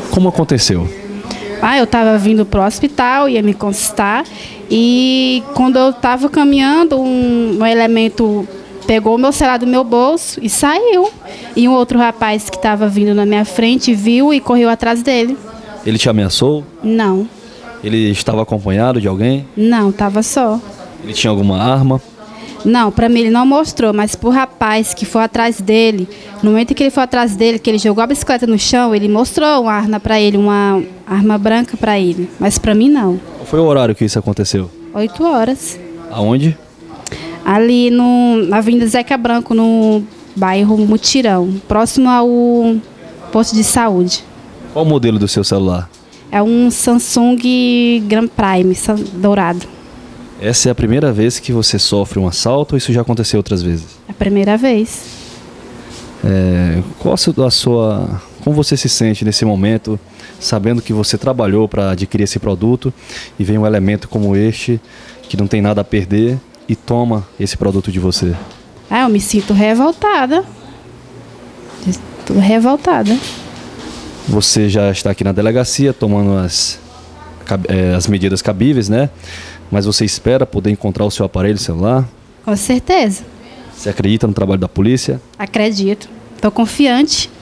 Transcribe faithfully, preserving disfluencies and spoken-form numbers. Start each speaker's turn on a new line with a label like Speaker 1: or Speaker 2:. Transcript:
Speaker 1: Como aconteceu?
Speaker 2: Ah, eu estava vindo para o hospital, ia me consultar, e quando eu estava caminhando, um, um elemento pegou o meu celular do meu bolso e saiu. E um outro rapaz que estava vindo na minha frente viu e correu atrás dele.
Speaker 1: Ele te ameaçou?
Speaker 2: Não,
Speaker 1: Ele estava acompanhado de alguém?
Speaker 2: não, estava só.
Speaker 1: Ele tinha alguma arma?
Speaker 2: Não, para mim ele não mostrou, mas pro rapaz que foi atrás dele, no momento em que ele foi atrás dele, que ele jogou a bicicleta no chão, ele mostrou uma arma para ele, uma arma branca para ele, mas para mim não.
Speaker 1: Qual foi o horário que isso aconteceu?
Speaker 2: Oito horas.
Speaker 1: Aonde?
Speaker 2: Ali no, na Avenida Zeca Branco, no bairro Mutirão, próximo ao posto de saúde.
Speaker 1: Qual o modelo do seu celular?
Speaker 2: É um Samsung Grand Prime dourado.
Speaker 1: Essa é a primeira vez que você sofre um assalto ou isso já aconteceu outras vezes?
Speaker 2: É a primeira vez.
Speaker 1: É, qual a sua- a sua... Como você se sente nesse momento, sabendo que você trabalhou para adquirir esse produto e vem um elemento como este, que não tem nada a perder, e toma esse produto de você?
Speaker 2: Ah, eu me sinto revoltada. Estou revoltada.
Speaker 1: Você já está aqui na delegacia tomando as, cab- eh, as medidas cabíveis, né? Mas você espera poder encontrar o seu aparelho celular?
Speaker 2: Com certeza.
Speaker 1: Você acredita no trabalho da polícia?
Speaker 2: Acredito. Estou confiante.